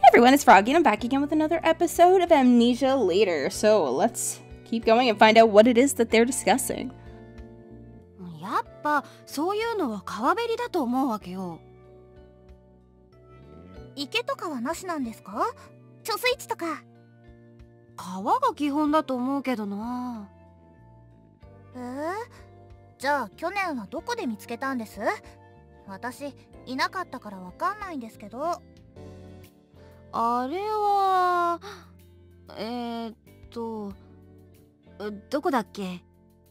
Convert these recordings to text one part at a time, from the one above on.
Everyone, it's Froggy, and I'm back again with another episode of Amnesia Later. So let's keep going and find out what it is that they're discussing. やっぱそういうのは川べりだと思うわけよ。 池とかはなしなんですか？貯水池とか。 川が基本だと思うけどな。 じゃあ去年はどこで見つけたんです？私いなかったからわかんないんですけど。 あれはどこだっけ？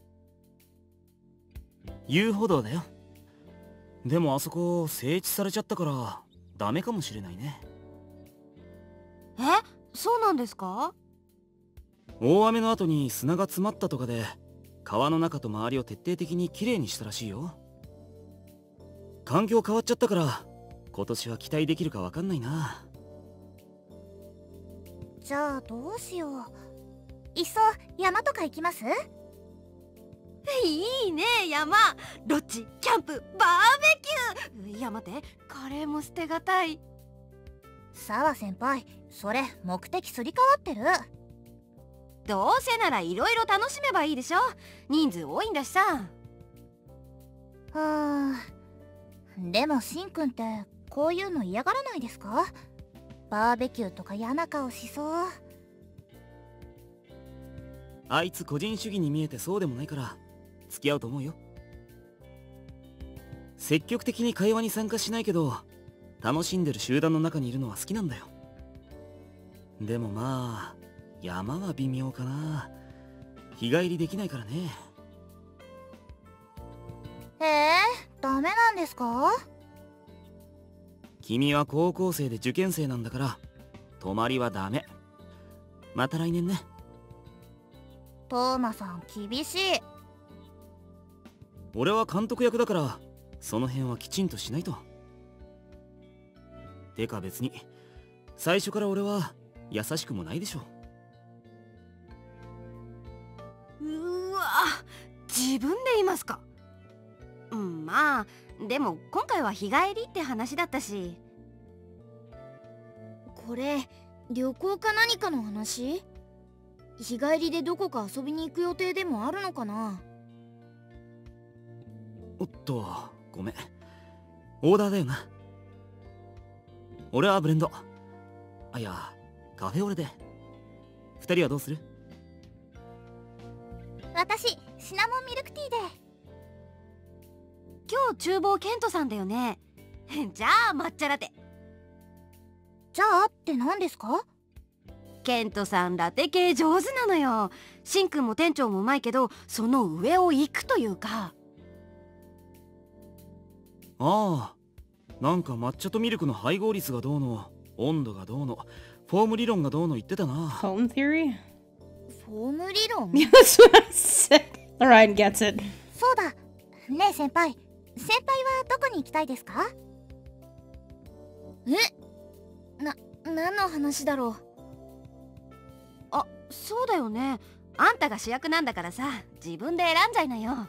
遊歩道だよ。でもあそこ整地されちゃったからダメかもしれないね。 え、そうなんですか？ 大雨の後に砂が詰まったとかで川の中と周りを徹底的にきれいにしたらしいよ。環境変わっちゃったから今年は期待できるかわかんないな。 じゃあどうしよう。いっそ山とか行きます？ いいね、山、ロッジ、キャンプ、バーベキュー。いや待って、カレーも捨てがたい。 澤先輩、それ目的すり替わってる。 どうせならいろいろ楽しめばいいでしょ。人数多いんだしさ。 でもしんくんってこういうの嫌がらないですか？バーベキューとか嫌な顔しそう。 あいつ個人主義に見えてそうでもないから付き合うと思うよ。積極的に会話に参加しないけど楽しんでる集団の中にいるのは好きなんだよ。でもまあ山は微妙かな。日帰りできないからね。 ダメなんですか？ 君は高校生で受験生なんだから泊まりはダメ。また来年ね。 トーマさん厳しい。 俺は監督役だからその辺はきちんとしないと。てか別に最初から俺は優しくもないでしょ。 うわ、自分で言いますか。まあでも今回は日帰りって話だったし。 これ旅行か何かの話？日帰りでどこか遊びに行く予定でもあるのかな？ おっとごめん、オーダーだよな。俺はブレンド、いやカフェオレで。二人はどうする？ 私シナモンミルクティーで。 今日厨房ケントさんだよね。じゃあ抹茶ラテ。 じゃあって何ですか？ ケントさんラテ系上手なのよ。しんくんも店長もうまいけどその上を行くというか。 ああ、なんか抹茶とミルクの配合率がどうの温度がどうのフォーム理論がどうの言ってたな。 Home theory? フォーム理論？ Yeah, that's what I said. Orion gets it. そうだ。ねえ先輩はどこに行きたいですか？ 何の話だろう。 あ、そうだよね。あんたが主役なんだからさ、自分で選んじゃいなよ。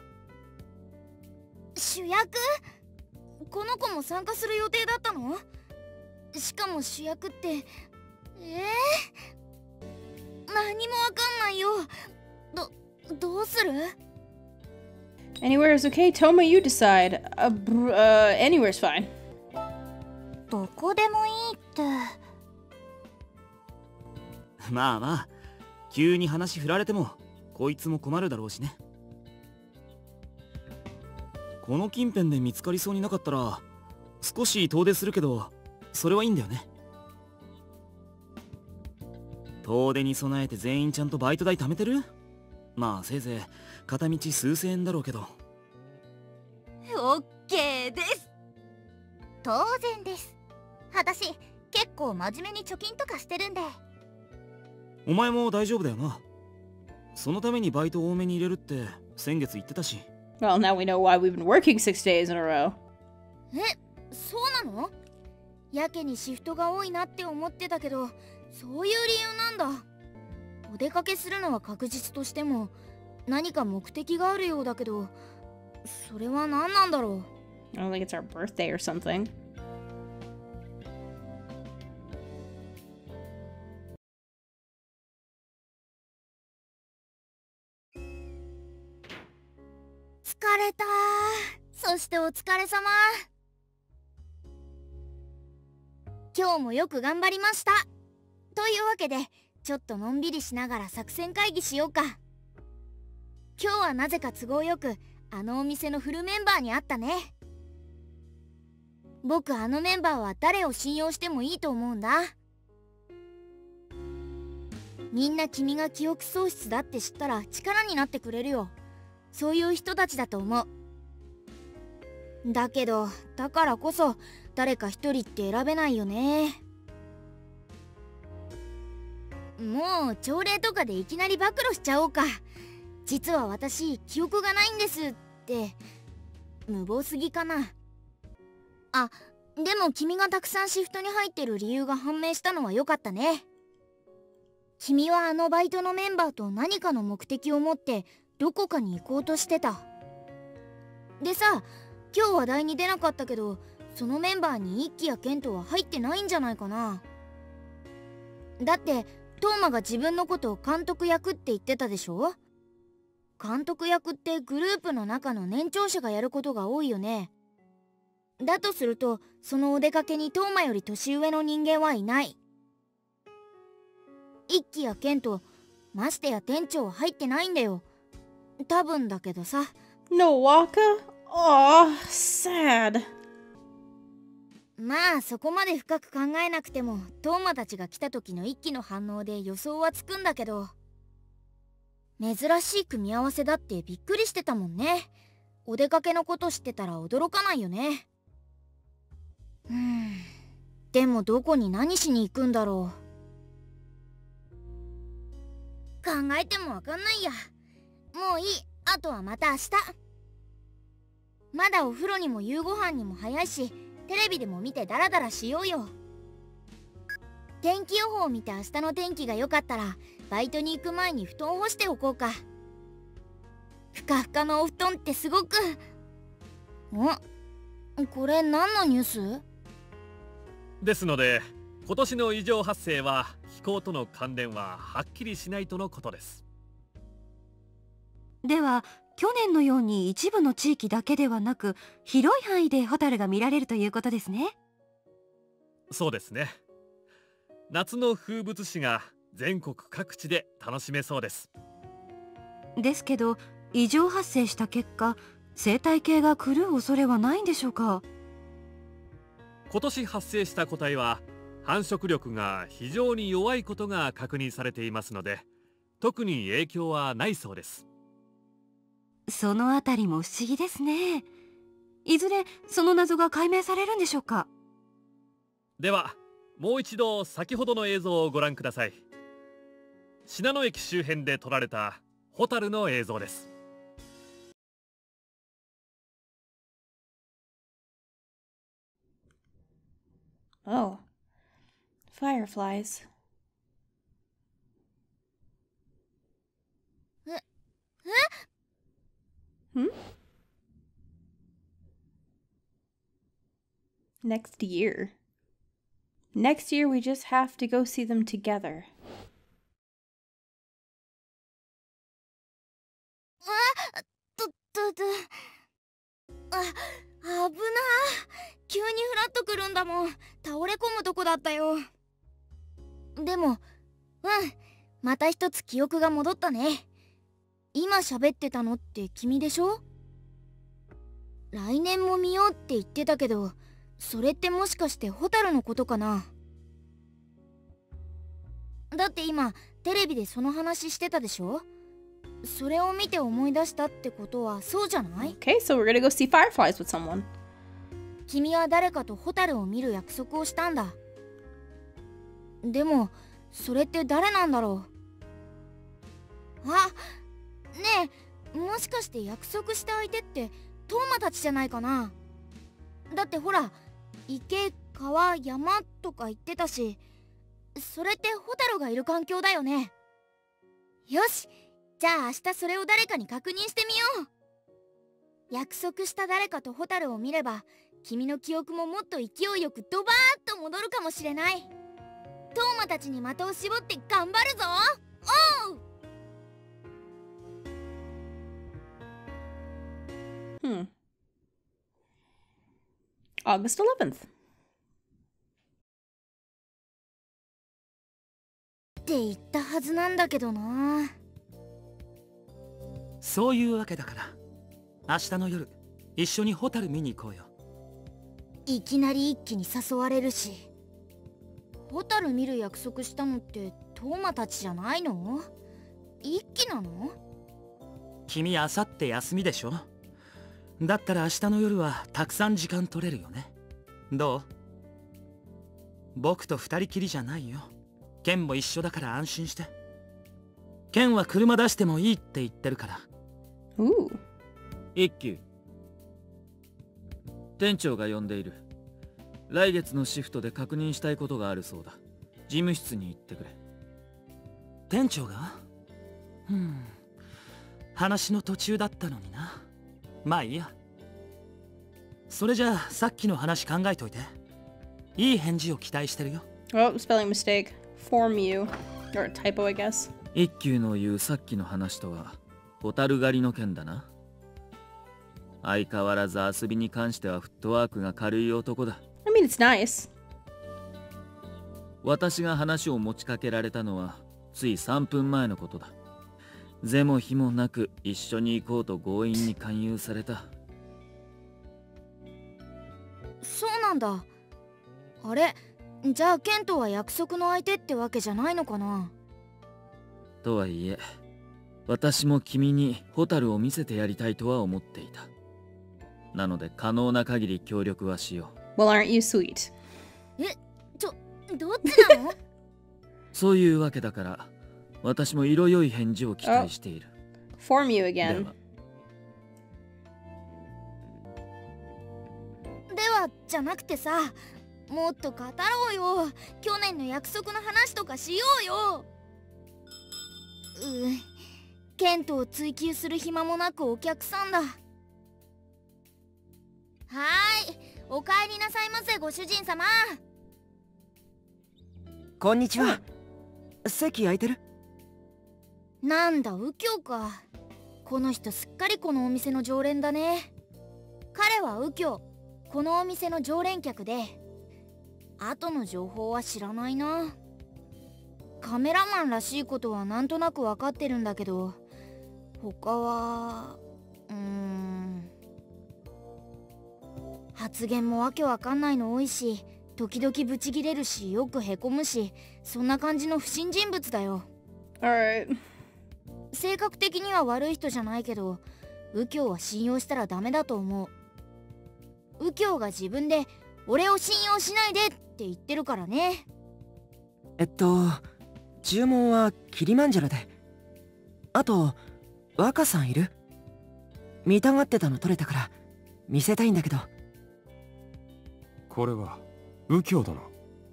主役？この子も参加する予定だったの？しかも主役って何もわかんないよ。どうする？ Anywhere is okay. Toma, you decide. Anywhere's fine. どこでもいいって。 まあまあ急に話振られてもこいつも困るだろうしね。この近辺で見つかりそうになかったら少し遠出するけどそれはいいんだよね。遠出に備えて全員ちゃんとバイト代貯めてる？まあせいぜい片道数千円だろうけど。 オッケーです。 当然です。私結構真面目に貯金とかしてるんで。 お前も大丈夫だよな。そのためにバイト多めに入れるって先月言ってたし。 Well, now we know why we've been working 6 days in a row. そうなの？やけにシフトが多いなって思ってたけど、そういう理由なんだ。お出かけするのは確実としても何か目的があるようだけど、それは何なんだろう。 I don't think it's our birthday or something. そしてお疲れ様。今日もよく頑張りました。というわけでちょっとのんびりしながら作戦会議しようか。今日はなぜか都合よくあのお店のフルメンバーに会ったね。僕あのメンバーは誰を信用してもいいと思うんだ。みんな君が記憶喪失だって知ったら力になってくれるよ。そういう人たちだと思う。だけどだからこそ誰か一人って選べないよね。もう朝礼とかでいきなり暴露しちゃおうか。実は私記憶がないんですって無謀すぎかな。あ、でも君がたくさんシフトに入ってる理由が判明したのは良かったね。君はあのバイトのメンバーと何かの目的を持ってどこかに行こうとしてた。でさ、今日話題に出なかったけどそのメンバーに一輝やケントは入ってないんじゃないかな。だってトーマが自分のことを監督役って言ってたでしょ。監督役ってグループの中の年長者がやることが多いよね。だとするとそのお出かけにトーマより年上の人間はいない。一輝やケント、ましてや店長は入ってないんだよ。多分だけどさ。 No Waka? Aw, sad. まあそこまで深く考えなくてもトーマたちが来た時の一輝の反応で予想はつくんだけど、珍しい組み合わせだってびっくりしてたもんね。お出かけのこと知ってたら驚かないよね。でもどこに何しに行くんだろう。考えてもわかんないや。もういい。あとはまた明日。まだお風呂にも夕ご飯にも早いし、テレビでも見てダラダラしようよ。天気予報を見て明日の天気が良かったらバイトに行く前に布団を干しておこうか。ふかふかのお布団ってすごく。これ何のニュース？ ですので今年の異常発生は気候との関連ははっきりしないとのことです。 では去年のように一部の地域だけではなく広い範囲でホタルが見られるということですね。 そうですね。夏の風物詩が全国各地で楽しめそうです。 ですけど異常発生した結果生態系が狂う恐れはないんでしょうか？ 今年発生した個体は繁殖力が非常に弱いことが確認されていますので特に影響はないそうです。 そのあたりも不思議ですね。いずれその謎が解明されるんでしょうか？ ではもう一度先ほどの映像をご覧ください。信濃駅周辺で撮られたホタルの映像です。 Oh. Fireflies. Hmm? Next year. Next year we just have to go see them together. 危なー。急にフラッとくるんだもん。倒れ込むとこだったよ。でもまた一つ記憶が戻ったね。今喋ってたのって君でしょ？来年も見ようって言ってたけど、それってもしかしてホタルのことかな？だって今テレビでその話してたでしょ？それを見て思い出したってことはそうじゃない？ Okay, so we're gonna go see fireflies with someone. 君は誰かとホタルを見る約束をしたんだ。でもそれって誰なんだろう？あ、ねえ、もしかして約束した相手ってトーマたちじゃないかな？だってほら、池、川、山とか言ってたし、それってホタルがいる環境だよね。よし、じゃあ明日それを誰かに確認してみよう。約束した誰かとホタルを見れば君の記憶ももっと勢いよくドバーッと戻るかもしれない。トーマたちに的を絞って頑張るぞ。おう。 August 11th. って言ったはずなんだけどな。 そういうわけだから、明日の夜一緒にホタル見に行こうよ。 いきなり一気に誘われるし。ホタル見る約束したのってトーマたちじゃないの？一気なの？ 君あさって休みでしょ。だったら明日の夜はたくさん時間取れるよね。どう？僕と二人きりじゃないよ。ケンも一緒だから安心して。ケンは車出してもいいって言ってるから。 Ooh. 一休、店長が呼んでいる。来月のシフトで確認したいことがあるそうだ。事務室に行ってくれ。店長が？話の途中だったのにな。まあいいや。それじゃあさっきの話考えといて。いい返事を期待してるよ。 Oh, spelling mistake. Form you. Or a typo, I guess. 一休の言うさっきの話とはホタル狩りの件だな。相変わらず遊びに関してはフットワークが軽い男だ。 I mean, it's nice. 私が話を持ちかけられたのはつい3分前のことだ。是も非もなく一緒に行こうと強引に勧誘された。 そうなんだ。あれ、じゃあケントは約束の相手ってわけじゃないのかな。 とはいえ、私も君にホタルを見せてやりたいとは思っていた。なので可能な限り協力はしよう。Well, aren't you sweet? どっちなの？ そういうわけだから、私も色良い返事を期待している。 Form you again. ではじゃなくてさ、もっと語ろうよ。去年の約束の話とかしようよ。ケントを追求する暇もなくお客さんだ。はーい、お帰りなさいませご主人様。 こんにちは。席空いてる？ なんだ右京か。この人すっかりこのお店の常連だね。彼は右京、このお店の常連客で、後の情報は知らないな。カメラマンらしいことはなんとなく分かってるんだけど、他は発言もわけわかんないの多いし、時々ブチギレるし、よくへこむし、そんな感じの不審人物だよ。 Alright. 性格的には悪い人じゃないけど、右京は信用したらダメだと思う。右京が自分で俺を信用しないでって言ってるからね。 注文はキリマンジャロで。あと若さんいる？見たがってたの取れたから見せたいんだけど。 これは右京殿。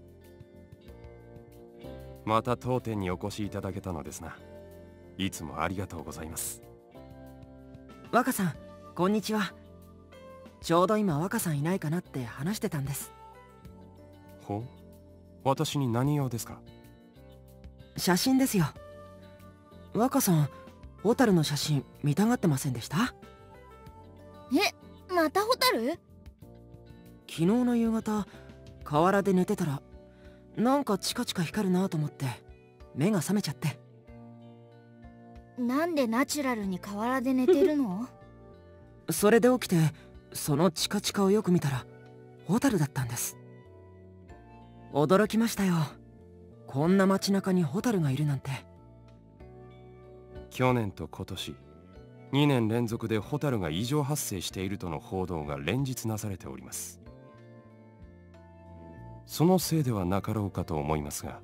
また当店にお越しいただけたのですな。いつもありがとうございます。 若さん、こんにちは。ちょうど今若さんいないかなって話してたんです。 ほう、私に何用ですか？ 写真ですよ。若さん、ホタルの写真見たがってませんでした？ またホタル？ 昨日の夕方、河原で寝てたらなんかチカチカ光るなと思って目が覚めちゃって。 なんでナチュラルに河原で寝てるの？ それで起きてそのチカチカをよく見たらホタルだったんです。驚きましたよ。こんな街中にホタルがいるなんて。 去年と今年2年連続でホタルが異常発生しているとの報道が連日なされております。そのせいではなかろうかと思いますが。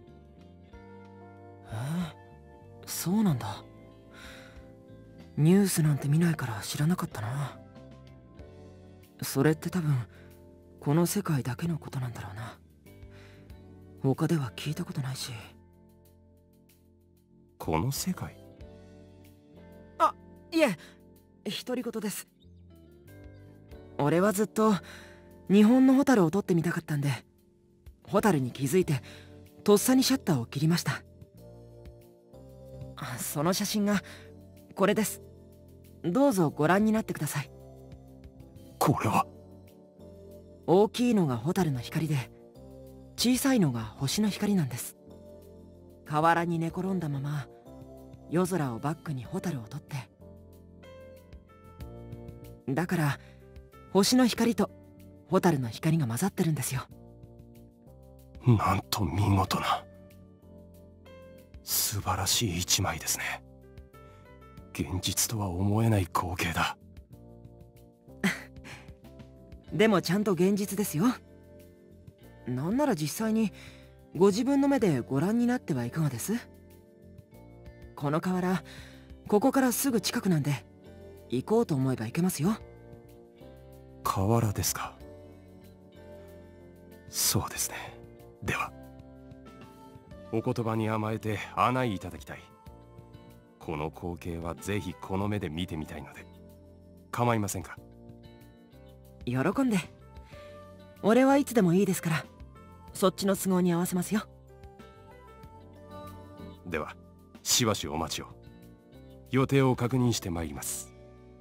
そうなんだ。ニュースなんて見ないから知らなかったな。それって多分この世界だけのことなんだろうな。他では聞いたことないし。 この世界？ あ、いえ、独り言です。俺はずっと日本のホタルを撮ってみたかったんで、ホタルに気づいてとっさにシャッターを切りました。その写真がこれです。どうぞご覧になってください。 これは大きいのが蛍の光で小さいのが星の光なんです。河原に寝転んだまま夜空をバックに蛍を撮って、だから星の光と蛍の光が混ざってるんですよ。 なんと見事な、素晴らしい一枚ですね。現実とは思えない光景だ。 でもちゃんと現実ですよ。なんなら実際にご自分の目でご覧になってはいかがです？この河原、ここからすぐ近くなんで行こうと思えば行けますよ。 河原ですか。そうですね。ではお言葉に甘えて案内いただきたい。この光景はぜひこの目で見てみたいので構いませんか？ 喜んで。俺はいつでもいいですから、そっちの都合に合わせますよ。 ではしばしお待ちを。予定を確認してまいります。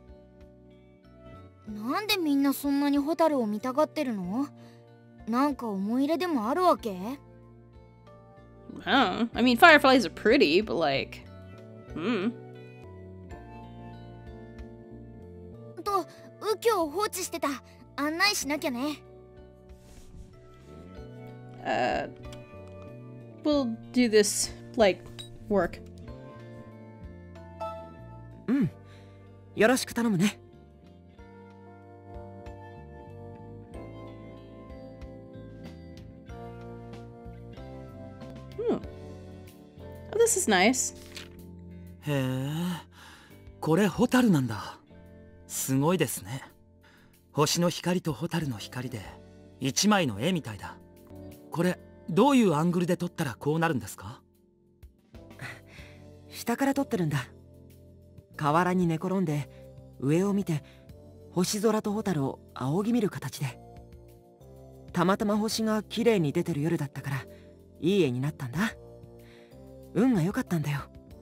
なんでみんなそんなにホタルを見たがってるの？なんか思い入れでもあるわけ？ I mean, fireflies are pretty, but like, と、右京を放置してた。案内しなきゃね。 We'll do this, like, work. よろしく頼むね。 Oh, this is nice. へえ、これホタルなんだ。すごいですね。星の光とホタルの光で一枚の絵みたいだ。これどういうアングルで撮ったらこうなるんですか？ 下から撮ってるんだ。河原に寝転んで上を見て星空とホタルを仰ぎ見る形で、たまたま星が綺麗に出てる夜だったからいい絵になったんだ。運が良かったんだよ。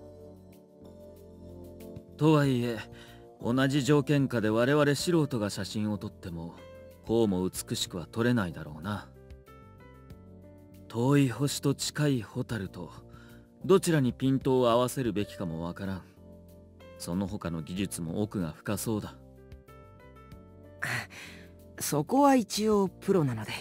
とはいえ同じ条件下で我々素人が写真を撮ってもこうも美しくは撮れないだろうな。遠い星と近いホタルとどちらにピントを合わせるべきかもわからん。その他の技術も奥が深そうだ。 そこは一応プロなので。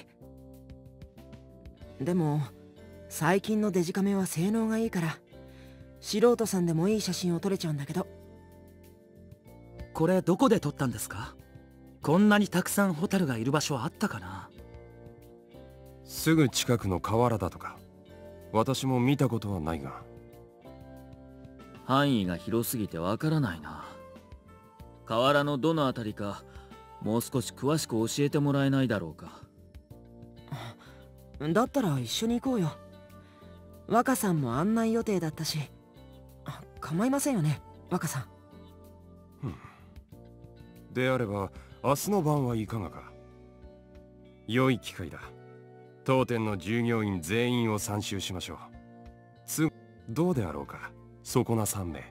でも最近のデジカメは性能がいいから素人さんでもいい写真を撮れちゃうんだけど。 これどこで撮ったんですか？こんなにたくさんホタルがいる場所あったかな？ すぐ近くの河原だとか私も見たことはないが。 範囲が広すぎてわからないな。河原のどのあたりかもう少し詳しく教えてもらえないだろうか。 だったら一緒に行こうよ。若さんも案内予定だったし。構いませんよね、若さん。 であれば明日の晩はいかがか。良い機会だ。当店の従業員全員を参集しましょう。どうであろうか、そこな3名。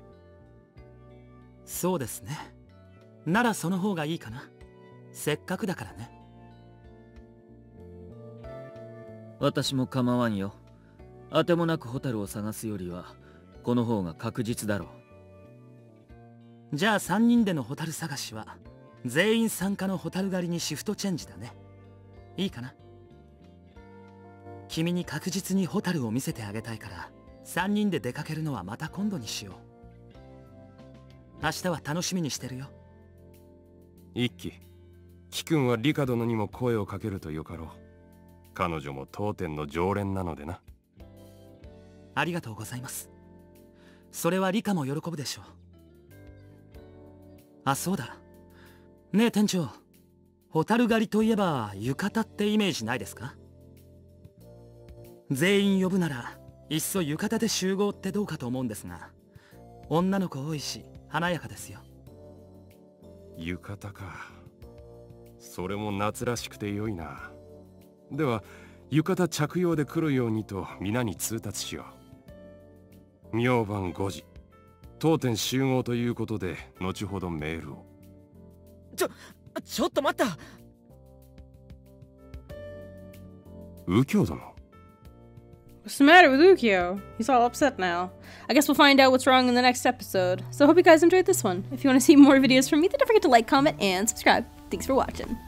そうですね。ならその方がいいかな。せっかくだからね。私も構わんよ。あてもなくホタルを探すよりはこの方が確実だろう。じゃあ3人でのホタル探しは全員参加のホタル狩りにシフトチェンジだね。いいかな？君に確実にホタルを見せてあげたいから3人で出かけるのはまた今度にしよう。明日は楽しみにしてるよ。 一輝、貴君はリカ殿にも声をかけるとよかろう。彼女も当店の常連なのでな。 ありがとうございます。それはリカも喜ぶでしょう。あ、そうだ。ねえ店長、ホタル狩りといえば浴衣ってイメージないですか？全員呼ぶならいっそ浴衣で集合ってどうかと思うんですが、女の子多いし華やかですよ。 浴衣か。それも夏らしくて良いな。では浴衣着用で来るようにと皆に通達しよう。明晩5時当店集合ということで後ほどメールを。 ちょっと待った。 右京殿。 What's the matter with Ukyo? He's all upset now. I guess we'll find out what's wrong in the next episode. So I hope you guys enjoyed this one. If you want to see more videos from me, then don't forget to like, comment, and subscribe. Thanks for watching.